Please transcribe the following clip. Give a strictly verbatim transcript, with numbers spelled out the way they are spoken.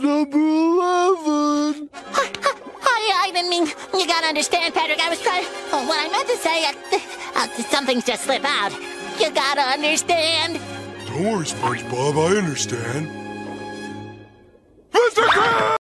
number eleven. I, I didn't mean, you gotta understand, Patrick. I was trying, oh, what I meant to say, uh, uh, some things just slip out. You gotta understand. Don't worry, SpongeBob, I understand. Mister Krabs!